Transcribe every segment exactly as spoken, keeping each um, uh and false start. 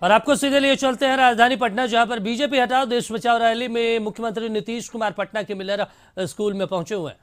और आपको सीधे लिए चलते हैं राजधानी पटना, जहां पर बीजेपी हटाओ देश बचाओ रैली में मुख्यमंत्री नीतीश कुमार पटना के मिलर स्कूल में पहुंचे हुए हैं।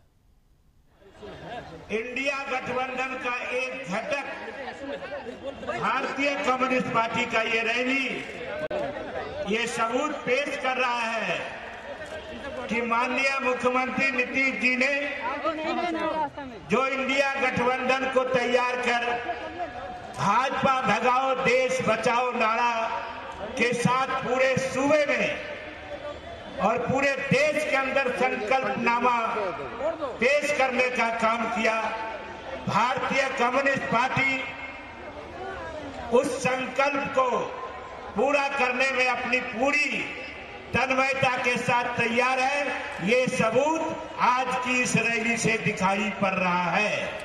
इंडिया गठबंधन का एक घटक भारतीय कम्युनिस्ट पार्टी का ये रैली ये सबूत पेश कर रहा है कि माननीय मुख्यमंत्री नीतीश जी ने जो इंडिया गठबंधन को तैयार कर भाजपा भगाओ देश बचाओ नारा के साथ पूरे सूबे में और पूरे देश के अंदर संकल्पनामा पेश करने का काम किया। भारतीय कम्युनिस्ट पार्टी उस संकल्प को पूरा करने में अपनी पूरी तन्मयता के साथ तैयार है। ये सबूत आज की इस रैली से दिखाई पड़ रहा है।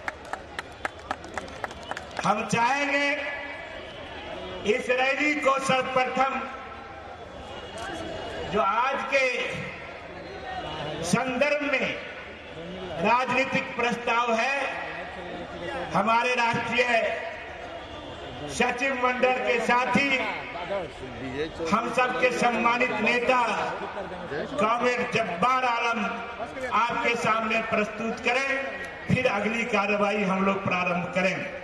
हम चाहेंगे इस रैली को सर्वप्रथम जो आज के संदर्भ में राजनीतिक प्रस्ताव है, हमारे राष्ट्रीय सचिव मंडल के साथी हम सबके सम्मानित नेता कॉमरेड जब्बार आलम आपके सामने प्रस्तुत करें, फिर अगली कार्रवाई हम लोग प्रारंभ करें।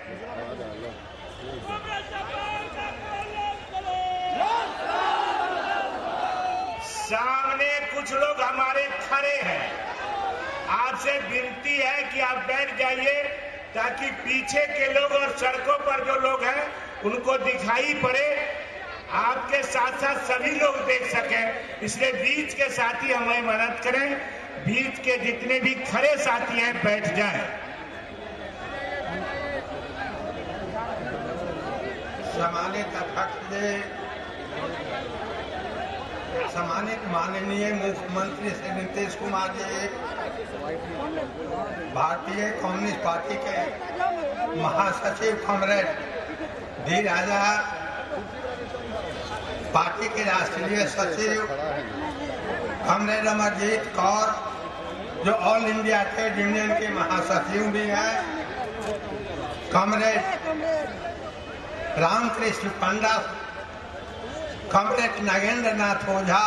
सामने कुछ लोग हमारे खड़े हैं, आपसे विनती है कि आप बैठ जाइए ताकि पीछे के लोग और सड़कों पर जो लोग हैं उनको दिखाई पड़े, आपके साथ साथ सभी लोग देख सकें। इसलिए बीच के साथी हमें मदद करें, बीच के जितने भी खड़े साथी हैं बैठ जाएं। सम्मानित अध्यक्ष, सम्मानित माननीय मुख्यमंत्री श्री नीतीश कुमार जी, भारतीय कम्युनिस्ट पार्टी के महासचिव कॉमरेड डी राजा, पार्टी के राष्ट्रीय सचिव कॉमरेड अमरजीत कौर जो ऑल इंडिया ट्रेड यूनियन के महासचिव भी हैं, कॉमरेड रामकृष्ण पंडा, कॉमरेड नागेंद्र नाथ ओझा,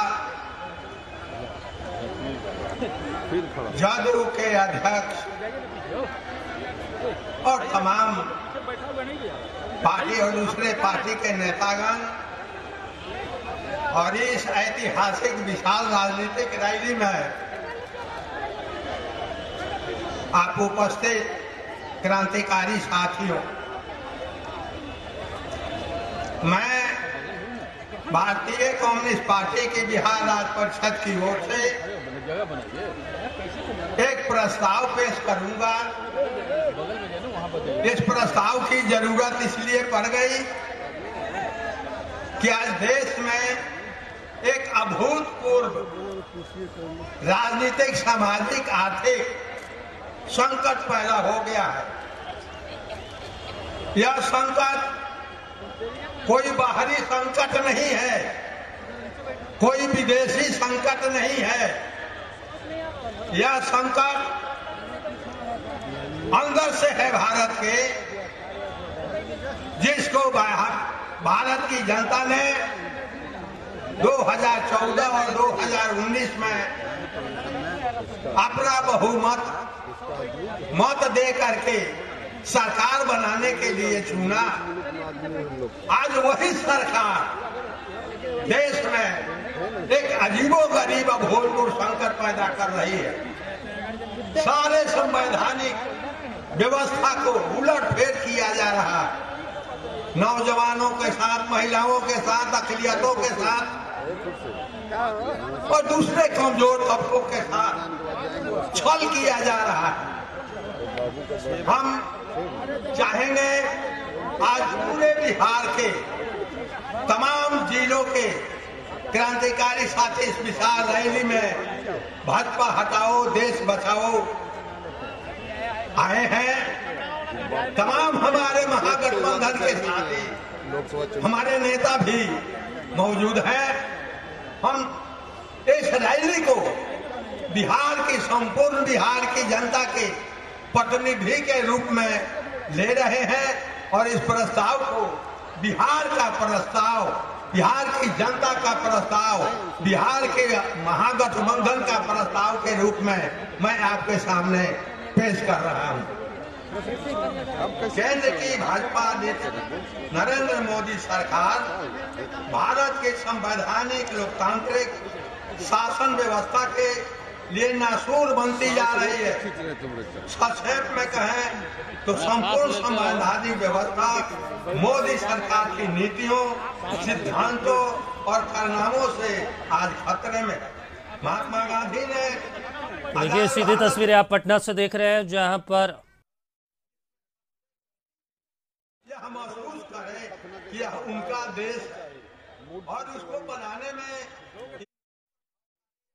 जदयू के अध्यक्ष और तमाम पार्टी और दूसरे पार्टी के नेतागण और इस ऐतिहासिक विशाल राजनीतिक रैली में आप उपस्थित क्रांतिकारी साथियों, मैं भारतीय कम्युनिस्ट पार्टी की बिहार राज्य परिषद की ओर से एक प्रस्ताव पेश करूंगा। इस प्रस्ताव की जरूरत इसलिए पड़ गई कि आज देश में एक अभूतपूर्व राजनीतिक, सामाजिक, आर्थिक संकट पैदा हो गया है। यह संकट कोई बाहरी संकट नहीं है, कोई विदेशी संकट नहीं है। यह संकट अंदर से है भारत के, जिसको भारत की जनता ने दो हज़ार चौदह और दो हज़ार उन्नीस में अपना बहुमत मत दे करके सरकार बनाने के लिए चुना। आज वही सरकार देश में एक अजीबोगरीब अभूतपूर्व संकट पैदा कर रही है। सारे संवैधानिक व्यवस्था को उलटफेर किया जा रहा है। नौजवानों के साथ, महिलाओं के साथ, अक़लियतों के साथ और दूसरे कमजोर तबकों के साथ छल किया जा रहा है। हम चाहेंगे आज पूरे बिहार के तमाम जिलों के क्रांतिकारी साथी इस विशाल रैली में भाजपा हटाओ देश बचाओ आए हैं। तमाम हमारे महागठबंधन के साथी, हमारे नेता भी मौजूद हैं। हम इस रैली को बिहार की, संपूर्ण बिहार की जनता के प्रतिनिधि के रूप में ले रहे हैं और इस प्रस्ताव को बिहार का प्रस्ताव, बिहार की जनता का प्रस्ताव, बिहार के महागठबंधन का प्रस्ताव के रूप में मैं आपके सामने पेश कर रहा हूं। केंद्र की भाजपा नरेंद्र मोदी सरकार भारत के संवैधानिक लोकतांत्रिक शासन व्यवस्था के लिए नासूर बनती जा रही है। संक्षेप में कहें तो संपूर्ण संवैधानिक व्यवस्था मोदी सरकार की नीतियों, सिद्धांतों और कारनामों से आज खतरे में। महात्मा गांधी ने देखिए सीधी तस्वीरें आप पटना से देख रहे हैं, जहां पर यह महसूस करें कि यह उनका देश और उसको